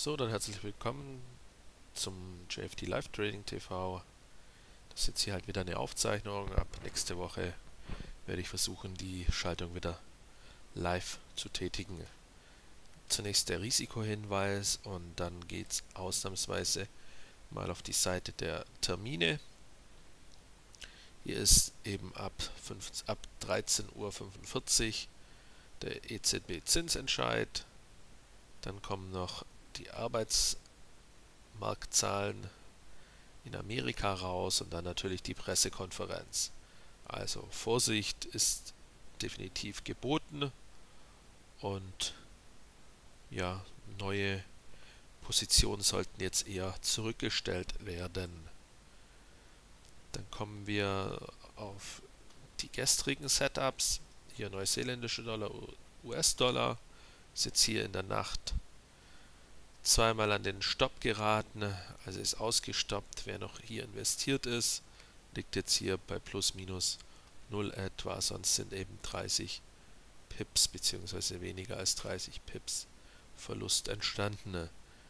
So, dann herzlich willkommen zum JFD Live Trading TV. Das ist jetzt hier halt wieder eine Aufzeichnung. Ab nächste Woche werde ich versuchen, die Schaltung wieder live zu tätigen. Zunächst der Risikohinweis und dann geht es ausnahmsweise mal auf die Seite der Termine. Hier ist eben ab 13:45 Uhr der EZB-Zinsentscheid. Dann kommen noch die Arbeitsmarktzahlen in Amerika raus und dann natürlich die Pressekonferenz. Also Vorsicht ist definitiv geboten und ja, neue Positionen sollten jetzt eher zurückgestellt werden. Dann kommen wir auf die gestrigen Setups. Hier neuseeländische Dollar, US-Dollar. Ist jetzt hier in der Nacht zweimal an den Stopp geraten, also ist ausgestoppt. Wer noch hier investiert ist, liegt jetzt hier bei plus minus 0 etwa, sonst sind eben 30 Pips bzw. weniger als 30 Pips Verlust entstanden.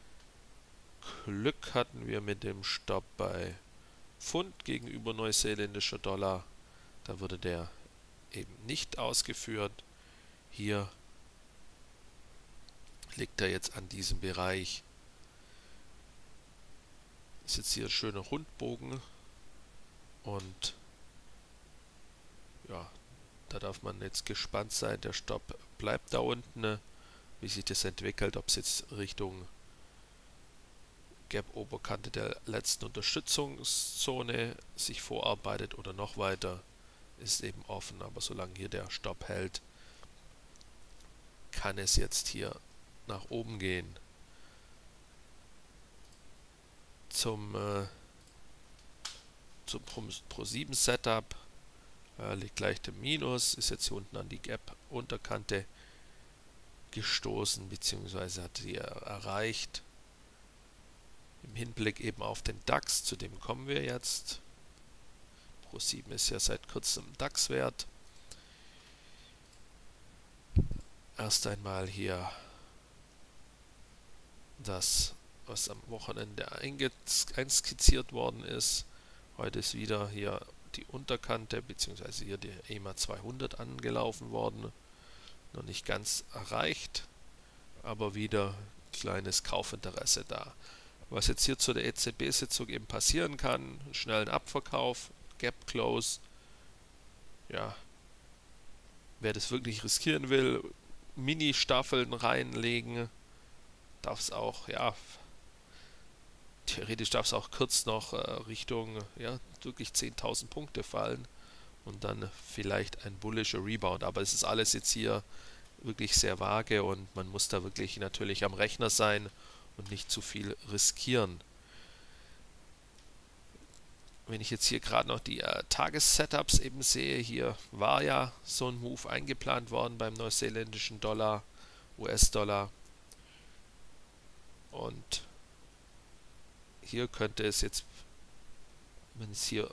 Glück hatten wir mit dem Stopp bei Pfund gegenüber neuseeländischer Dollar. Da wurde der eben nicht ausgeführt. Hier liegt er jetzt an diesem Bereich. Ist jetzt hier ein schöner Rundbogen und ja, da darf man jetzt gespannt sein. Der Stopp bleibt da unten, wie sich das entwickelt, ob es jetzt Richtung Gap-Oberkante der letzten Unterstützungszone sich vorarbeitet oder noch weiter, ist eben offen. Aber solange hier der Stopp hält, kann es jetzt hier nach oben gehen. Zum Pro7 Setup liegt leicht im Minus, ist jetzt hier unten an die Gap-Unterkante gestoßen, beziehungsweise hat sie erreicht. Im Hinblick eben auf den DAX, zu dem kommen wir jetzt. Pro7 ist ja seit kurzem DAX-Wert. Erst einmal hier das, was am Wochenende einskizziert worden ist. Heute ist wieder hier die Unterkante bzw. hier die EMA 200 angelaufen worden. Noch nicht ganz erreicht, aber wieder kleines Kaufinteresse da. Was jetzt hier zu der EZB-Sitzung eben passieren kann, schnellen Abverkauf, Gap Close. Ja, wer das wirklich riskieren will, Mini-Staffeln reinlegen, darf es auch, ja, theoretisch darf es auch kurz noch Richtung, ja, wirklich 10.000 Punkte fallen und dann vielleicht ein bullischer Rebound. Aber es ist alles jetzt hier wirklich sehr vage und man muss da wirklich natürlich am Rechner sein und nicht zu viel riskieren. Wenn ich jetzt hier gerade noch die Tages-Setups eben sehe, hier war ja so ein Move eingeplant worden beim neuseeländischen Dollar, US-Dollar. Und hier könnte es jetzt, wenn es hier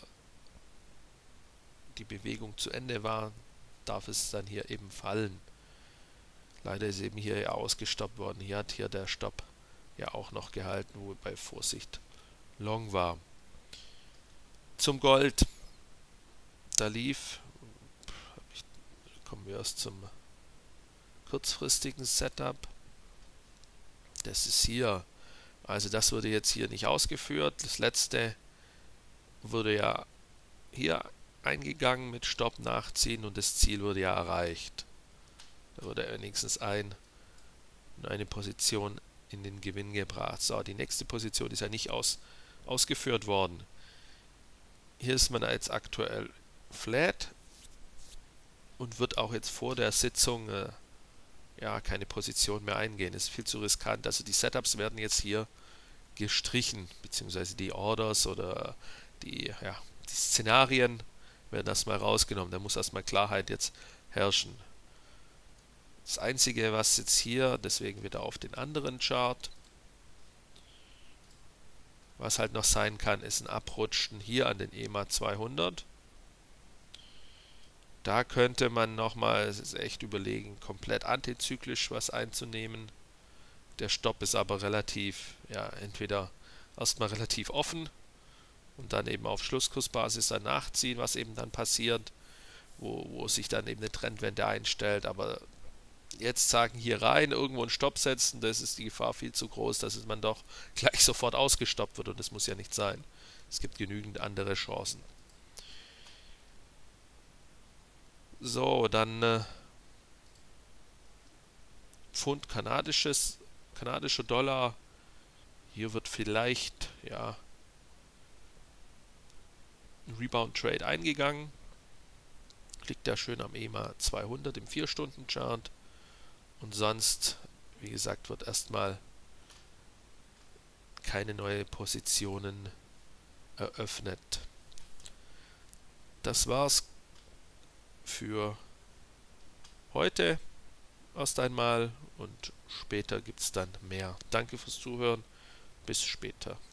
die Bewegung zu Ende war, darf es dann hier eben fallen. Leider ist eben hier ja ausgestoppt worden. Hier hat hier der Stopp ja auch noch gehalten, wo bei Vorsicht Long war. Zum Gold. Da kommen wir erst zum kurzfristigen Setup. Das ist hier. Also das wurde jetzt hier nicht ausgeführt. Das letzte wurde ja hier eingegangen mit Stopp nachziehen und das Ziel wurde ja erreicht. Da wurde wenigstens eine Position in den Gewinn gebracht. So, die nächste Position ist ja nicht ausgeführt worden. Hier ist man jetzt aktuell flat und wird auch jetzt vor der Sitzung ja keine Position mehr eingehen. Ist viel zu riskant. Also die Setups werden jetzt hier gestrichen, beziehungsweise die Orders oder die Szenarien werden erstmal rausgenommen. Da muss erstmal Klarheit jetzt herrschen. Das Einzige, was jetzt hier, deswegen wieder auf den anderen Chart, was halt noch sein kann, ist ein Abrutschen hier an den EMA 200. Da könnte man nochmal echt überlegen, komplett antizyklisch was einzunehmen. Der Stopp ist aber relativ, ja, entweder erstmal relativ offen und dann eben auf Schlusskursbasis dann nachziehen, was eben dann passiert, wo sich dann eben eine Trendwende einstellt. Aber jetzt sagen, hier rein, irgendwo einen Stopp setzen, das ist die Gefahr viel zu groß, dass man doch gleich sofort ausgestoppt wird und das muss ja nicht sein. Es gibt genügend andere Chancen. So, dann Pfund kanadischer Dollar. Hier wird vielleicht, ja, ein Rebound-Trade eingegangen. Liegt da schön am EMA 200 im 4-Stunden-Chart. Und sonst, wie gesagt, wird erstmal keine neue Positionen eröffnet. Das war's für heute erst einmal und später gibt es dann mehr. Danke fürs Zuhören. Bis später.